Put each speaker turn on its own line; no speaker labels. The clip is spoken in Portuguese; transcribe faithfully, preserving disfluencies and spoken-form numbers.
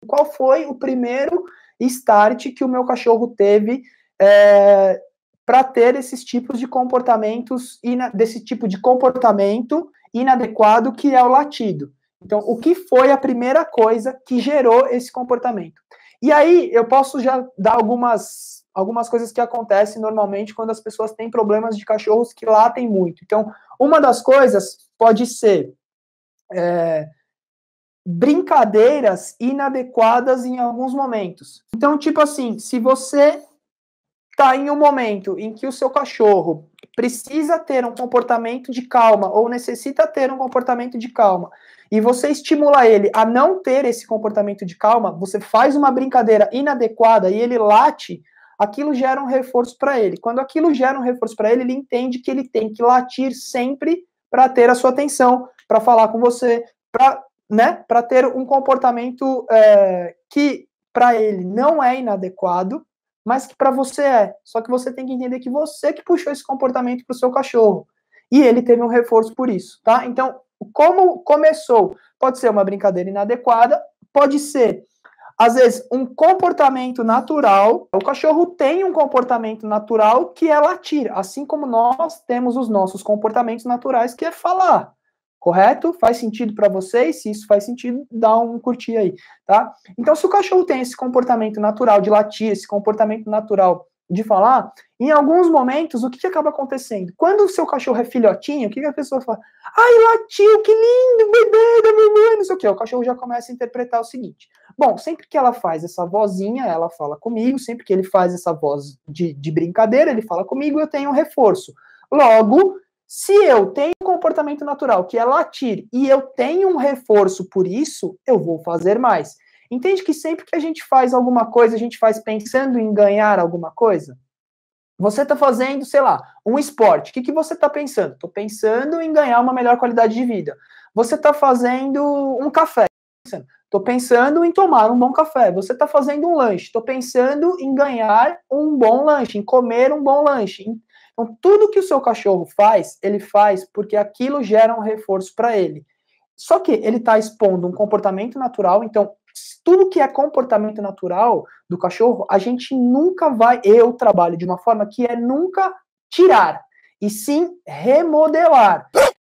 Qual foi o primeiro start que o meu cachorro teve é, para ter esses tipos de comportamentos, desse tipo de comportamento inadequado que é o latido? Então, o que foi a primeira coisa que gerou esse comportamento? E aí, eu posso já dar algumas, algumas coisas que acontecem normalmente quando as pessoas têm problemas de cachorros que latem muito. Então, uma das coisas pode ser é, brincadeiras inadequadas em alguns momentos. Então, tipo assim, se você está em um momento em que o seu cachorro precisa ter um comportamento de calma ou necessita ter um comportamento de calma e você estimula ele a não ter esse comportamento de calma, você faz uma brincadeira inadequada e ele late, aquilo gera um reforço para ele. Quando aquilo gera um reforço para ele, ele entende que ele tem que latir sempre para ter a sua atenção, para falar com você, para, né, para ter um comportamento é, que para ele não é inadequado, mas que para você é. Só que você tem que entender que você que puxou esse comportamento para o seu cachorro. E ele teve um reforço por isso, tá? Então, como começou? Pode ser uma brincadeira inadequada, pode ser, às vezes, um comportamento natural. O cachorro tem um comportamento natural que é latir, assim como nós temos os nossos comportamentos naturais, que é falar. Correto? Faz sentido para vocês? Se isso faz sentido, dá um curtir aí, tá? Então, se o cachorro tem esse comportamento natural de latir, esse comportamento natural de falar, em alguns momentos, o que, que acaba acontecendo? Quando o seu cachorro é filhotinho, o que, que a pessoa fala? Ai, latiu, que lindo, bebê da mamãe, não sei o que. O cachorro já começa a interpretar o seguinte. Bom, sempre que ela faz essa vozinha, ela fala comigo, sempre que ele faz essa voz de, de brincadeira, ele fala comigo, eu tenho um reforço. Logo, se eu tenho um comportamento natural, que é latir, e eu tenho um reforço por isso, eu vou fazer mais. Entende que sempre que a gente faz alguma coisa, a gente faz pensando em ganhar alguma coisa? Você está fazendo, sei lá, um esporte. O que, que você está pensando? Estou pensando em ganhar uma melhor qualidade de vida. Você está fazendo um café. Estou pensando em tomar um bom café. Você está fazendo um lanche. Estou pensando em ganhar um bom lanche, em comer um bom lanche. Então, tudo que o seu cachorro faz, ele faz porque aquilo gera um reforço para ele. Só que ele está expondo um comportamento natural, então, tudo que é comportamento natural do cachorro, a gente nunca vai, eu trabalho de uma forma que é nunca tirar, e sim remodelar.